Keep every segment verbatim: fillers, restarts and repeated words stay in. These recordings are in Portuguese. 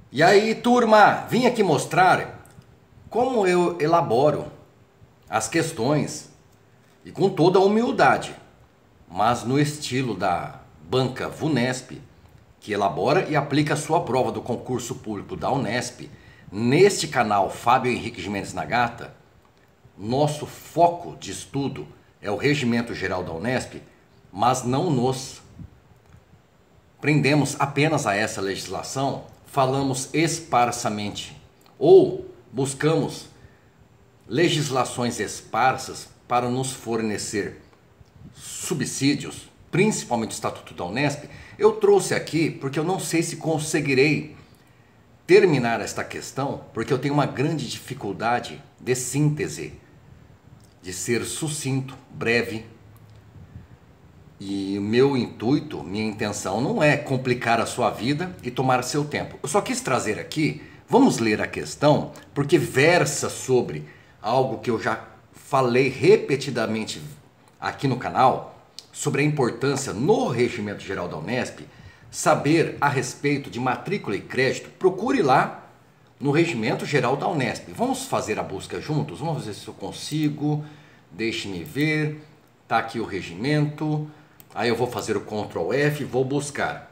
E aí, turma, vim aqui mostrar como eu elaboro as questões e com toda a humildade, mas no estilo da banca Vunesp, que elabora e aplica a sua prova do concurso público da Unesp. Neste canal Fábio Henrique Gimenez Nagata, nosso foco de estudo é o Regimento Geral da Unesp, mas não nos prendemos apenas a essa legislação, falamos esparsamente ou buscamos legislações esparsas para nos fornecer subsídios, principalmente o Estatuto da Unesp. Eu trouxe aqui porque eu não sei se conseguirei terminar esta questão, porque eu tenho uma grande dificuldade de síntese, de ser sucinto, breve. E o meu intuito, minha intenção não é complicar a sua vida e tomar seu tempo. Eu só quis trazer aqui, vamos ler a questão, porque versa sobre algo que eu já falei repetidamente aqui no canal, sobre a importância no Regimento Geral da Unesp, saber a respeito de matrícula e crédito. Procure lá no Regimento Geral da Unesp. Vamos fazer a busca juntos? Vamos ver se eu consigo. Deixe-me ver. Tá aqui o regimento. Aí eu vou fazer o control F, vou buscar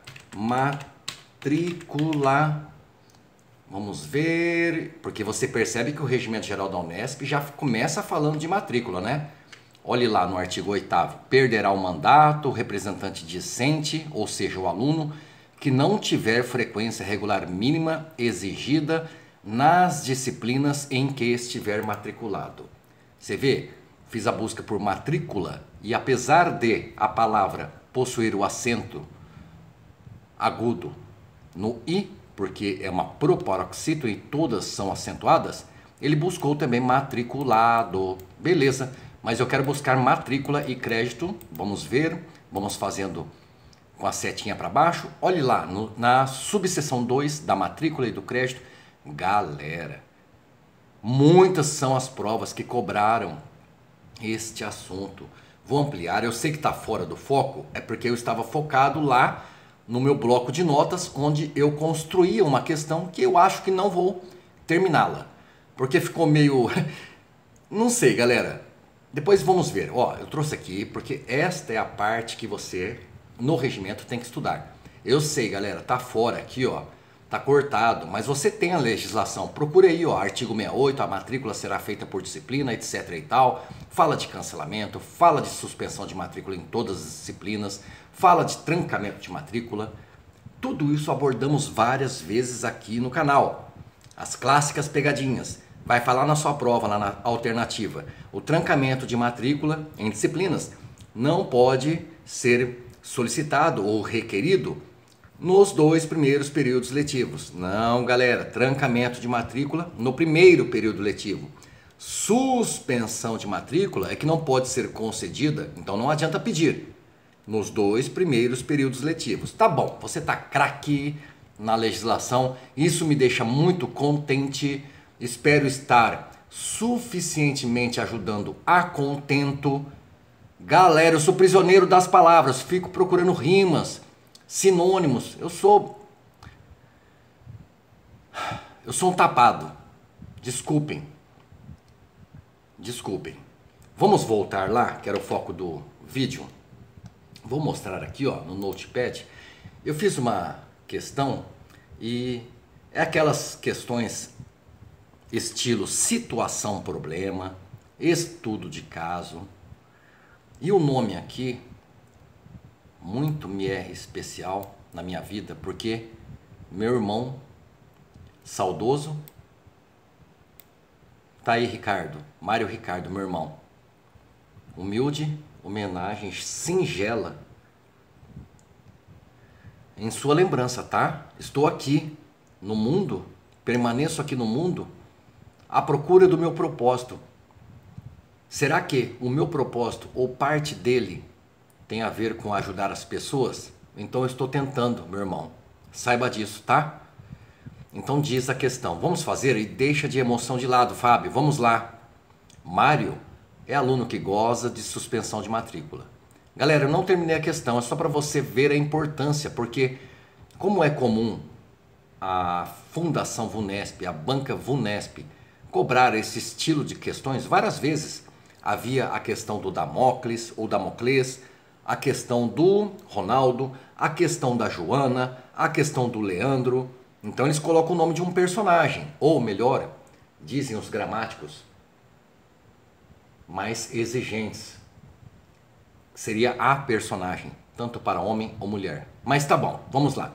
matrícula. Vamos ver, porque você percebe que o Regimento Geral da Unesp já começa falando de matrícula, né? Olhe lá no artigo oitavo. Perderá o mandato o representante discente, ou seja, o aluno, que não tiver frequência regular mínima exigida nas disciplinas em que estiver matriculado. Você vê? Fiz a busca por matrícula e apesar de a palavra possuir o acento agudo no i, porque é uma proparoxítone e todas são acentuadas, ele buscou também matriculado. Beleza, mas eu quero buscar matrícula e crédito. Vamos ver, vamos fazendo com a setinha para baixo. Olhe lá no, na subseção dois da matrícula e do crédito. Galera, muitas são as provas que cobraram este assunto. Vou ampliar, eu sei que está fora do foco, é porque eu estava focado lá no meu bloco de notas, onde eu construía uma questão que eu acho que não vou terminá-la, porque ficou meio... não sei, galera, depois vamos ver. Ó, eu trouxe aqui porque esta é a parte que você, no regimento, tem que estudar. Eu sei, galera, tá fora aqui, ó, tá cortado, mas você tem a legislação. Procure aí, ó, artigo sessenta e oito, a matrícula será feita por disciplina, etc e tal. Fala de cancelamento, fala de suspensão de matrícula em todas as disciplinas, fala de trancamento de matrícula. Tudo isso abordamos várias vezes aqui no canal. As clássicas pegadinhas. Vai falar na sua prova, lá na alternativa. O trancamento de matrícula em disciplinas não pode ser solicitado ou requerido nos dois primeiros períodos letivos. Não, galera, trancamento de matrícula no primeiro período letivo. Suspensão de matrícula é que não pode ser concedida, então não adianta pedir, nos dois primeiros períodos letivos. Tá bom, você tá craque na legislação, isso me deixa muito contente, espero estar suficientemente ajudando a contento. Galera, eu sou prisioneiro das palavras, fico procurando rimas, sinônimos. Eu sou eu sou um tapado. Desculpem. Desculpem. Vamos voltar lá, que era o foco do vídeo. Vou mostrar aqui, ó, no Notepad. Eu fiz uma questão e é aquelas questões estilo situação problema, estudo de caso. E o nome aqui muito me é especial na minha vida, porque meu irmão saudoso, tá aí, Ricardo, Mário Ricardo, meu irmão, humilde homenagem singela em sua lembrança, tá? Estou aqui no mundo, permaneço aqui no mundo à procura do meu propósito. Será que o meu propósito ou parte dele tem a ver com ajudar as pessoas? Então eu estou tentando, meu irmão. Saiba disso, tá? Então diz a questão. Vamos fazer e deixa de emoção de lado, Fábio. Vamos lá. Mário é aluno que goza de suspensão de matrícula. Galera, eu não terminei a questão, é só para você ver a importância, porque como é comum a Fundação Vunesp, a Banca Vunesp, cobrar esse estilo de questões várias vezes. Havia a questão do Damocles ou Damocles, a questão do Ronaldo, a questão da Joana, a questão do Leandro. Então eles colocam o nome de um personagem, ou melhor, dizem os gramáticos mais exigentes, seria a personagem, tanto para homem ou mulher. Mas tá bom, vamos lá.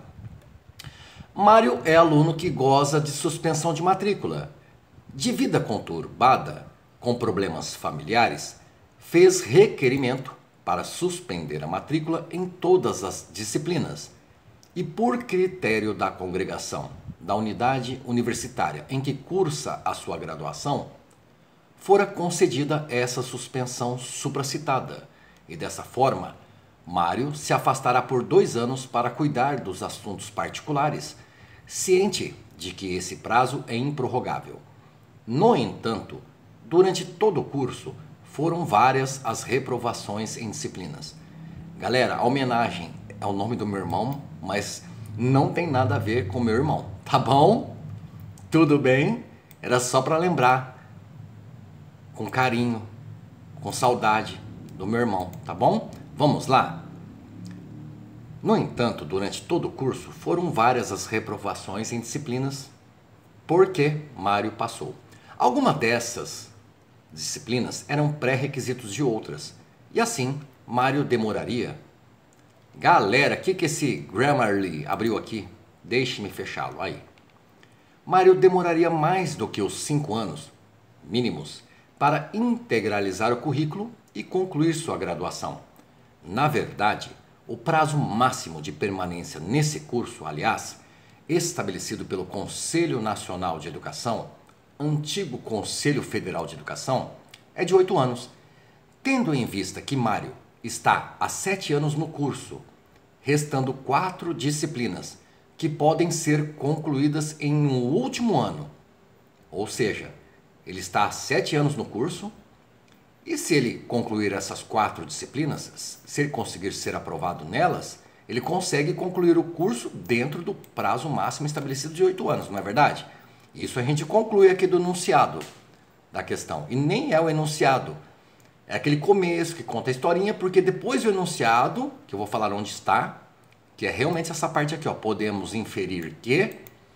Mário é aluno que goza de suspensão de matrícula. De vida conturbada, com problemas familiares, fez requerimento para suspender a matrícula em todas as disciplinas e, por critério da congregação da unidade universitária em que cursa a sua graduação, fora concedida essa suspensão supracitada e, dessa forma, Mário se afastará por dois anos para cuidar dos assuntos particulares, ciente de que esse prazo é improrrogável. No entanto, durante todo o curso, foram várias as reprovações em disciplinas. Galera, a homenagem é o nome do meu irmão, mas não tem nada a ver com meu irmão, tá bom? Tudo bem? Era só para lembrar, com carinho, com saudade do meu irmão, tá bom? Vamos lá? No entanto, durante todo o curso, foram várias as reprovações em disciplinas, porque Mário passou. Algumas dessas disciplinas eram pré-requisitos de outras, e assim Mário demoraria. Galera, o que, que esse Grammarly abriu aqui? Deixe-me fechá-lo aí. Mário demoraria mais do que os cinco anos mínimos para integralizar o currículo e concluir sua graduação. Na verdade, o prazo máximo de permanência nesse curso, aliás, estabelecido pelo Conselho Nacional de Educação, antigo Conselho Federal de Educação, é de oito anos. Tendo em vista que Mário está há sete anos no curso, restando quatro disciplinas que podem ser concluídas em um último ano. Ou seja, ele está há sete anos no curso e, se ele concluir essas quatro disciplinas, se ele conseguir ser aprovado nelas, ele consegue concluir o curso dentro do prazo máximo estabelecido de oito anos, não é verdade? Isso a gente conclui aqui do enunciado da questão. E nem é o enunciado. É aquele começo que conta a historinha, porque depois do enunciado, que eu vou falar onde está, que é realmente essa parte aqui, ó, podemos inferir que...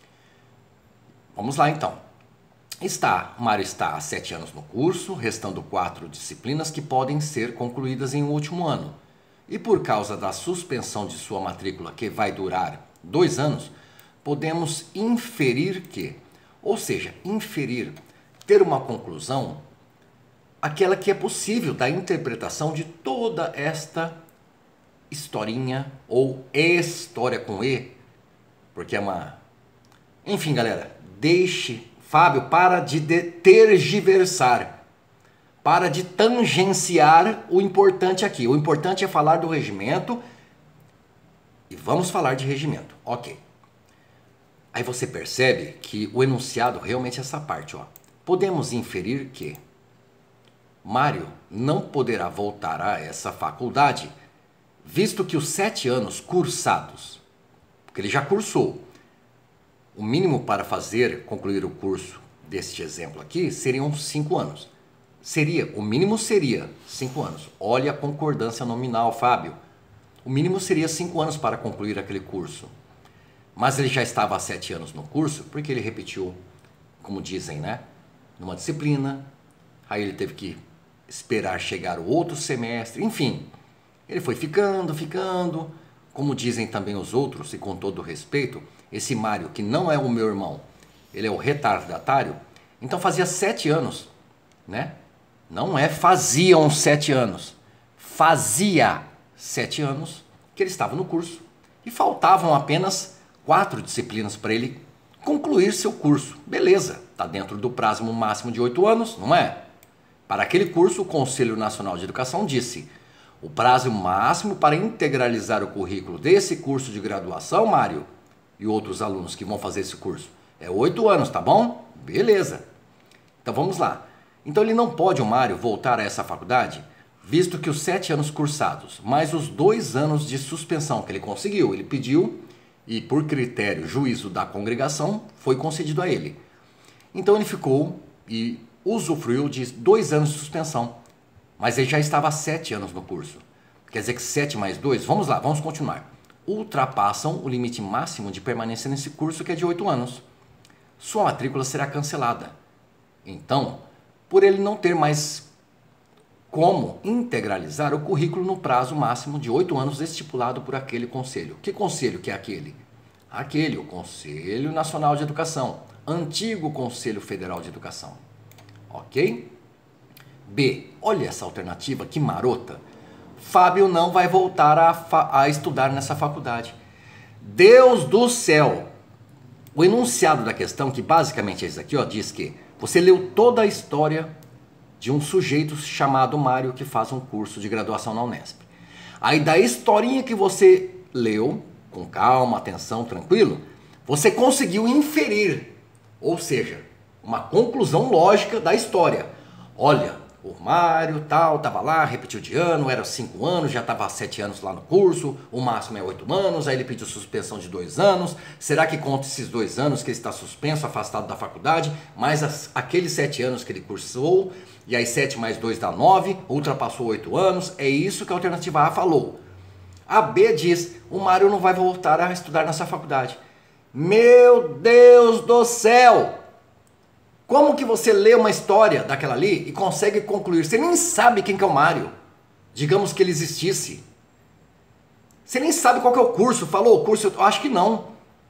Vamos lá então. Está, Mário está há sete anos no curso, restando quatro disciplinas que podem ser concluídas em um último ano. E por causa da suspensão de sua matrícula, que vai durar dois anos, podemos inferir que, ou seja, inferir, ter uma conclusão, aquela que é possível da interpretação de toda esta historinha, ou história com E, porque é uma... Enfim, galera, deixe... Fábio, para de tergiversar, para de tangenciar o importante aqui. O importante é falar do regimento e vamos falar de regimento. Ok. Aí você percebe que o enunciado realmente é essa parte, ó. Podemos inferir que Mário não poderá voltar a essa faculdade, visto que os sete anos cursados, porque ele já cursou, o mínimo para fazer concluir o curso deste exemplo aqui seriam cinco anos. Seria, o mínimo seria cinco anos. Olha a concordância nominal, Fábio. O mínimo seria cinco anos para concluir aquele curso. Mas ele já estava há sete anos no curso, porque ele repetiu, como dizem, né? Numa disciplina, aí ele teve que esperar chegar o outro semestre, enfim. Ele foi ficando, ficando, como dizem também os outros, e com todo respeito, esse Mário, que não é o meu irmão, ele é o retardatário, então fazia sete anos, né? Não é faziam sete anos, fazia sete anos que ele estava no curso e faltavam apenas quatro disciplinas para ele concluir seu curso. Beleza, está dentro do prazo máximo de oito anos, não é? Para aquele curso, o Conselho Nacional de Educação disse: o prazo máximo para integralizar o currículo desse curso de graduação, Mário, e outros alunos que vão fazer esse curso, é oito anos, tá bom? Beleza. Então vamos lá. Então ele não pode, o Mário, voltar a essa faculdade, visto que os sete anos cursados, mais os dois anos de suspensão que ele conseguiu, ele pediu e por critério juízo da congregação foi concedido a ele. Então ele ficou e usufruiu de dois anos de suspensão, mas ele já estava há sete anos no curso. Quer dizer que sete mais dois, vamos lá, vamos continuar, ultrapassam o limite máximo de permanência nesse curso, que é de oito anos. Sua matrícula será cancelada. Então, por ele não ter mais como integralizar o currículo no prazo máximo de oito anos estipulado por aquele conselho. Que conselho que é aquele? Aquele, o Conselho Nacional de Educação, antigo Conselho Federal de Educação. Ok? B. Olha essa alternativa, que marota. Fábio não vai voltar a, a estudar nessa faculdade. Deus do céu! O enunciado da questão, que basicamente é isso aqui, ó, diz que você leu toda a história de um sujeito chamado Mário que faz um curso de graduação na Unesp. Aí da historinha que você leu, com calma, atenção, tranquilo, você conseguiu inferir, ou seja, uma conclusão lógica da história. Olha, o Mário tal, estava lá, repetiu de ano, era cinco anos, já estava há sete anos lá no curso, o máximo é oito anos, aí ele pediu suspensão de dois anos. Será que conta esses dois anos que ele está suspenso, afastado da faculdade, mais as, aqueles sete anos que ele cursou, e aí sete mais dois dá nove, ultrapassou oito anos? É isso que a alternativa A falou. A B diz, o Mário não vai voltar a estudar nessa faculdade. Meu Deus do céu! Como que você lê uma história daquela ali e consegue concluir? Você nem sabe quem que é o Mário. Digamos que ele existisse. Você nem sabe qual que é o curso. Falou o curso? Eu acho que não.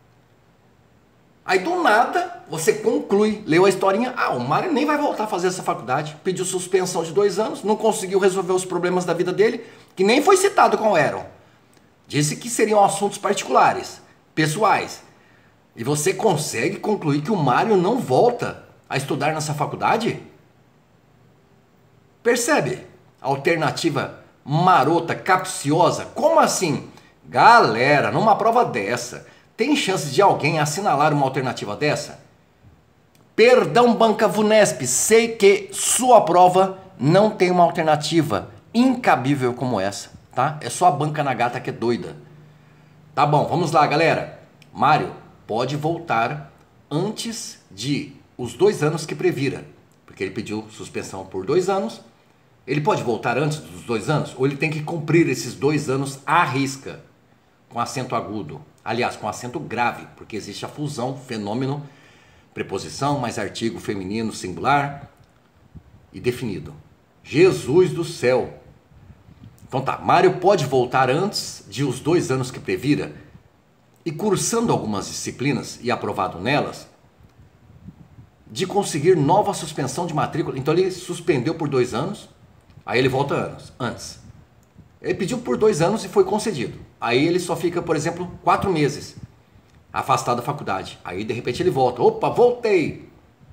Aí do nada você conclui, leu a historinha. Ah, o Mário nem vai voltar a fazer essa faculdade. Pediu suspensão de dois anos, não conseguiu resolver os problemas da vida dele, que nem foi citado qual eram. Disse que seriam assuntos particulares, pessoais. E você consegue concluir que o Mário não volta a estudar nessa faculdade? Percebe? Alternativa marota, capciosa. Como assim? Galera, numa prova dessa, tem chance de alguém assinalar uma alternativa dessa? Perdão, Banca Vunesp, sei que sua prova não tem uma alternativa incabível como essa, tá? É só a Banca Nagata que é doida. Tá bom, vamos lá, galera. Mário pode voltar antes de os dois anos que previra, porque ele pediu suspensão por dois anos. Ele pode voltar antes dos dois anos, ou ele tem que cumprir esses dois anos à risca, com acento agudo, aliás, com acento grave, porque existe a fusão, fenômeno, preposição, mais artigo feminino, singular e definido. Jesus do céu! Então tá, Mário pode voltar antes de os dois anos que previra, e cursando algumas disciplinas e aprovado nelas, de conseguir nova suspensão de matrícula. Então ele suspendeu por dois anos, aí ele volta anos, antes. Ele pediu por dois anos e foi concedido. Aí ele só fica, por exemplo, quatro meses afastado da faculdade. Aí de repente ele volta. Opa, voltei!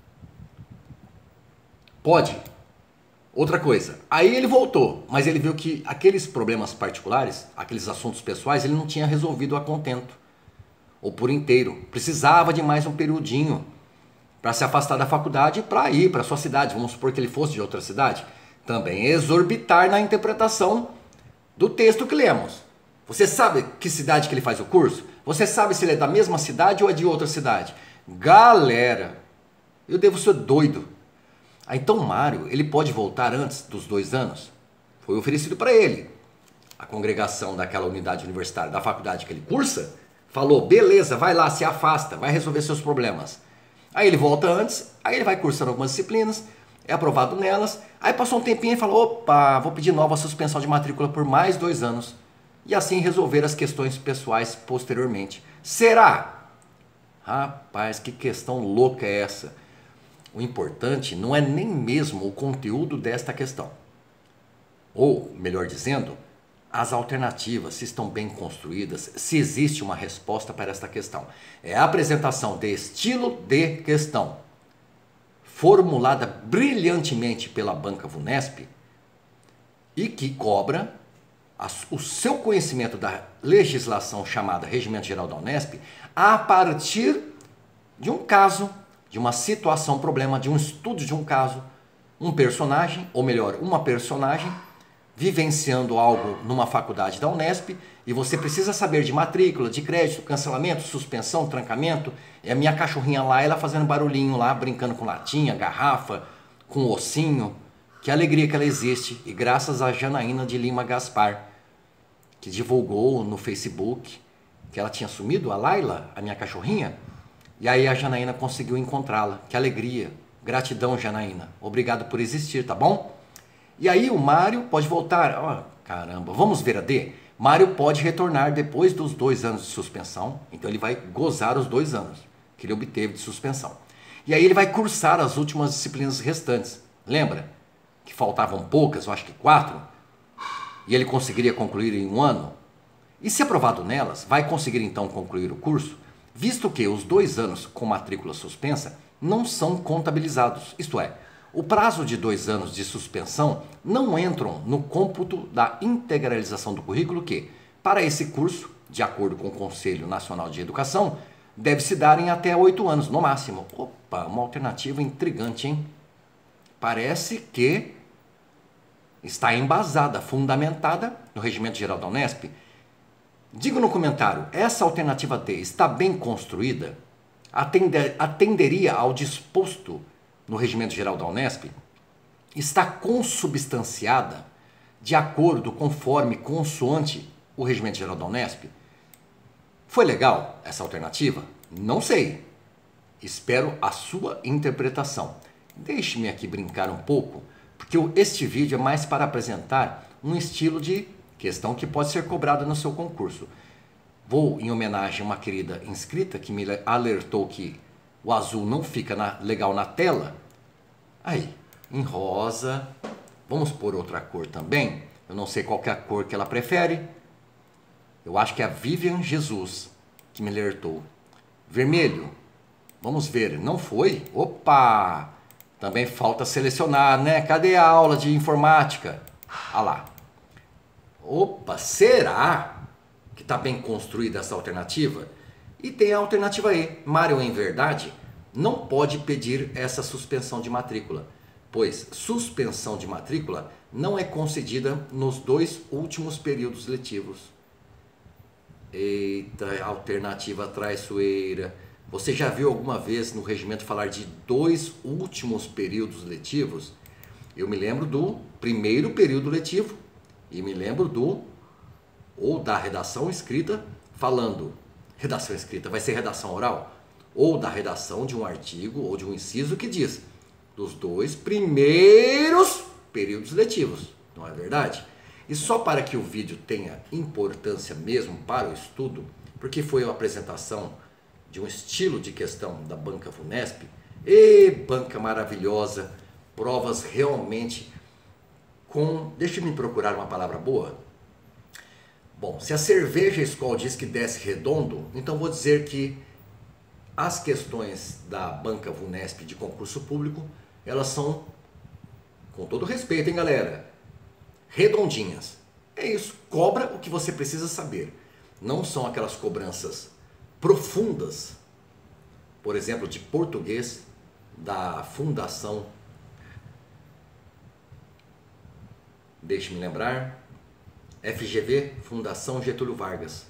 Pode. Outra coisa, aí ele voltou, mas ele viu que aqueles problemas particulares, aqueles assuntos pessoais, ele não tinha resolvido a contento, ou por inteiro. Precisava de mais um periodinho para se afastar da faculdade e para ir para a sua cidade. Vamos supor que ele fosse de outra cidade. Também exorbitar na interpretação do texto que lemos. Você sabe que cidade que ele faz o curso? Você sabe se ele é da mesma cidade ou é de outra cidade? Galera, eu devo ser doido. Ah, então Mário, ele pode voltar antes dos dois anos? Foi oferecido para ele. A congregação daquela unidade universitária, da faculdade que ele cursa, falou, beleza, vai lá, se afasta, vai resolver seus problemas. Aí ele volta antes, aí ele vai cursando algumas disciplinas, é aprovado nelas, aí passou um tempinho e falou, opa, vou pedir nova suspensão de matrícula por mais dois anos. E assim resolver as questões pessoais posteriormente. Será? Rapaz, que questão louca é essa? O importante não é nem mesmo o conteúdo desta questão. Ou, melhor dizendo, as alternativas, se estão bem construídas, se existe uma resposta para esta questão. É a apresentação de estilo de questão, formulada brilhantemente pela Banca Vunesp, e que cobra o seu conhecimento da legislação chamada Regimento Geral da Unesp a partir de um caso, de uma situação, problema, de um estudo de um caso, um personagem, ou melhor, uma personagem, vivenciando algo numa faculdade da Unesp e você precisa saber de matrícula, de crédito, cancelamento, suspensão, trancamento. E a minha cachorrinha lá, ela fazendo barulhinho lá, brincando com latinha, garrafa, com ossinho. Que alegria que ela existe. E graças a Janaína de Lima Gaspar, que divulgou no Facebook que ela tinha sumido, a Laila, a minha cachorrinha. E aí a Janaína conseguiu encontrá-la. Que alegria. Gratidão, Janaína. Obrigado por existir, tá bom? E aí o Mário pode voltar. Oh, caramba, vamos ver a D? Mário pode retornar depois dos dois anos de suspensão. Então ele vai gozar os dois anos que ele obteve de suspensão. E aí ele vai cursar as últimas disciplinas restantes. Lembra? Que faltavam poucas, eu acho que quatro. E ele conseguiria concluir em um ano. E se aprovado nelas, vai conseguir então concluir o curso, visto que os dois anos com matrícula suspensa não são contabilizados. Isto é, o prazo de dois anos de suspensão não entram no cômputo da integralização do currículo que, para esse curso, de acordo com o Conselho Nacional de Educação, deve se dar em até oito anos, no máximo. Opa, uma alternativa intrigante, hein? Parece que está embasada, fundamentada no Regimento Geral da Unesp. Diga no comentário, essa alternativa D está bem construída? Atender, atenderia ao disposto no Regimento Geral da Unesp? Está consubstanciada de acordo, conforme, consoante o Regimento Geral da Unesp? Foi legal essa alternativa? Não sei. Espero a sua interpretação. Deixe-me aqui brincar um pouco, porque este vídeo é mais para apresentar um estilo de questão que pode ser cobrada no seu concurso. Vou em homenagem a uma querida inscrita que me alertou que o azul não fica na, legal na tela. Aí, em rosa. Vamos pôr outra cor também. Eu não sei qual que é a cor que ela prefere. Eu acho que é a Vivian Jesus que me alertou. Vermelho. Vamos ver. Não foi? Opa! Também falta selecionar, né? Cadê a aula de informática? Ah lá. Opa, será que está bem construída essa alternativa? E tem a alternativa E. Mário, em verdade, não pode pedir essa suspensão de matrícula, pois suspensão de matrícula não é concedida nos dois últimos períodos letivos. Eita, alternativa traiçoeira. Você já viu alguma vez no regimento falar de dois últimos períodos letivos? Eu me lembro do primeiro período letivo e me lembro do ou da redação escrita falando, redação escrita, vai ser redação oral? Ou da redação de um artigo ou de um inciso que diz dos dois primeiros períodos letivos, não é verdade? E só para que o vídeo tenha importância mesmo para o estudo, porque foi a apresentação de um estilo de questão da banca VUNESP, e banca maravilhosa, provas realmente com, deixa-me procurar uma palavra boa. Bom, se a cerveja Skol diz que desce redondo, então vou dizer que as questões da banca VUNESP de concurso público, elas são, com todo respeito, hein, galera, redondinhas. É isso, cobra o que você precisa saber. Não são aquelas cobranças profundas, por exemplo, de português da Fundação, deixe-me lembrar, F G V, Fundação Getúlio Vargas.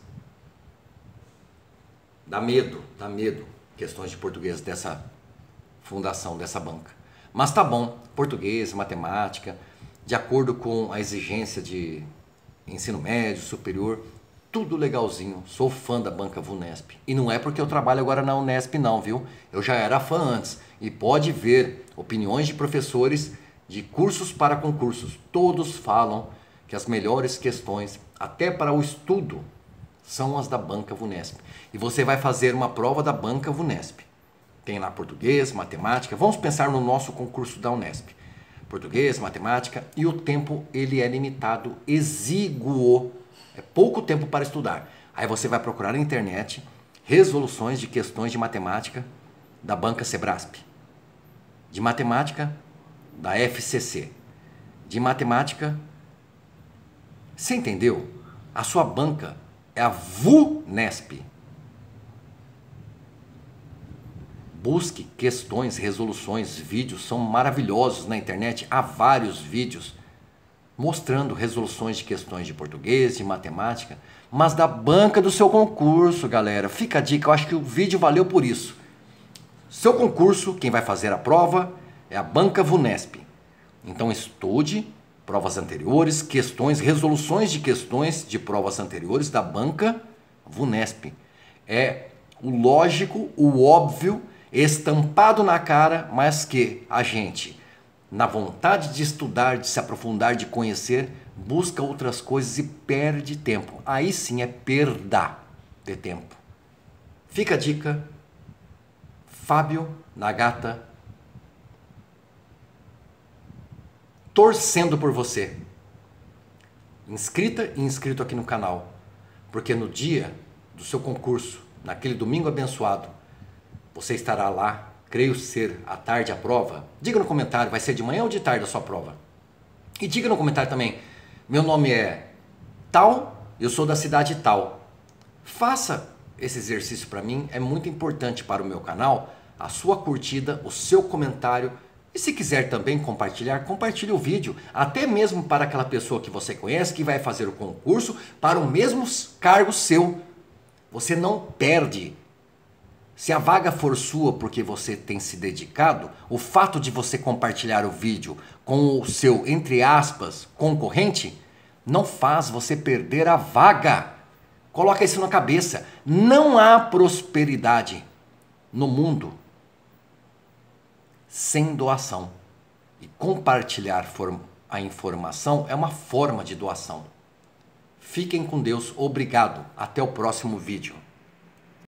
Dá medo, dá medo, questões de português dessa fundação, dessa banca. Mas tá bom, português, matemática, de acordo com a exigência de ensino médio, superior, tudo legalzinho. Sou fã da banca VUNESP. E não é porque eu trabalho agora na Unesp não, viu? Eu já era fã antes. E pode ver opiniões de professores de cursos para concursos. Todos falam que as melhores questões, até para o estudo, são as da banca VUNESP. E você vai fazer uma prova da banca VUNESP. Tem lá português, matemática. Vamos pensar no nosso concurso da Unesp. Português, matemática, e o tempo ele é limitado, exíguo. É pouco tempo para estudar. Aí você vai procurar na internet resoluções de questões de matemática da banca Sebrasp, de matemática da F C C, de matemática. Você entendeu? A sua banca é a VUNESP. Busque questões, resoluções, vídeos, são maravilhosos na internet. Há vários vídeos mostrando resoluções de questões de português, de matemática, mas da banca do seu concurso, galera. Fica a dica, eu acho que o vídeo valeu por isso. Seu concurso, quem vai fazer a prova é a banca VUNESP. Então estude provas anteriores, questões, resoluções de questões de provas anteriores da banca VUNESP. É o lógico, o óbvio, estampado na cara, mas que a gente, na vontade de estudar, de se aprofundar, de conhecer, busca outras coisas e perde tempo. Aí sim é perda de tempo. Fica a dica, Fábio Nagata, torcendo por você. Inscrita e inscrito aqui no canal, porque no dia do seu concurso, naquele domingo abençoado, você estará lá, creio ser à tarde a prova. Diga no comentário, vai ser de manhã ou de tarde a sua prova? E diga no comentário também, meu nome é tal, eu sou da cidade tal. Faça esse exercício para mim, é muito importante para o meu canal, a sua curtida, o seu comentário. E se quiser também compartilhar, compartilhe o vídeo, até mesmo para aquela pessoa que você conhece, que vai fazer o concurso para o mesmo cargo seu. Você não perde. Se a vaga for sua porque você tem se dedicado, o fato de você compartilhar o vídeo com o seu, entre aspas, concorrente, não faz você perder a vaga. Coloca isso na cabeça. Não há prosperidade no mundo sem doação. E compartilhar a informação é uma forma de doação. Fiquem com Deus. Obrigado. Até o próximo vídeo.